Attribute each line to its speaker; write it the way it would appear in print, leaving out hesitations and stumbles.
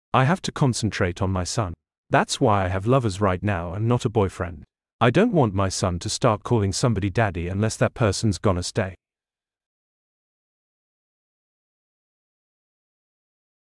Speaker 1: I have to concentrate on my son. That's why I have lovers right now and not a boyfriend. I don't want my son to start calling somebody daddy unless that person's gonna stay.